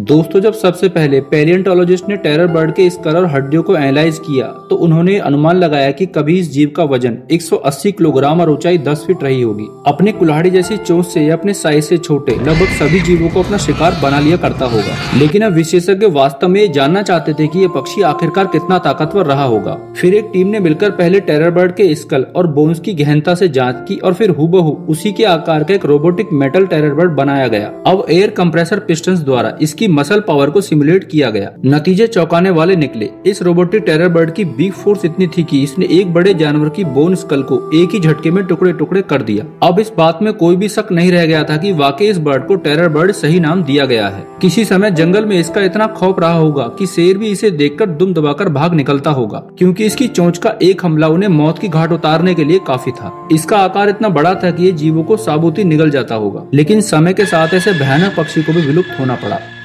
दोस्तों, जब सबसे पहले पैलियोंटोलॉजिस्ट ने टेरर बर्ड के स्कल और हड्डियों को एनालाइज किया तो उन्होंने अनुमान लगाया कि कभी इस जीव का वजन 180 किलोग्राम और ऊंचाई 10 फीट रही होगी। अपने कुल्हाड़ी जैसी चोंच से या अपने साइज से छोटे लगभग सभी जीवों को अपना शिकार बना लिया करता होगा। लेकिन अब विशेषज्ञ वास्तव में ये जानना चाहते थे कि ये पक्षी आखिरकार कितना ताकतवर रहा होगा। फिर एक टीम ने मिलकर पहले टेरर बर्ड के स्कल और बोन्स की गहनता से जांच की और फिर हूबहू उसी के आकार का एक रोबोटिक मेटल टेरर बर्ड बनाया गया। अब एयर कंप्रेसर पिस्टन्स द्वारा इसकी मसल पावर को सिमुलेट किया गया। नतीजे चौंकाने वाले निकले। इस रोबोटिक टेरर बर्ड की बीक फोर्स इतनी थी कि इसने एक बड़े जानवर की बोन स्कल को एक ही झटके में टुकड़े टुकड़े कर दिया। अब इस बात में कोई भी शक नहीं रह गया था कि वाकई इस बर्ड को टेरर बर्ड सही नाम दिया गया है। किसी समय जंगल में इसका इतना खौफ रहा होगा कि शेर भी इसे देखकर दुम दबाकर भाग निकलता होगा, क्योंकि इसकी चोंच का एक हमला उन्हें मौत की घाट उतारने के लिए काफी था। इसका आकार इतना बड़ा था कि ये जीवों को साबुती निगल जाता होगा। लेकिन समय के साथ ऐसे भयानक पक्षी को भी विलुप्त होना पड़ा।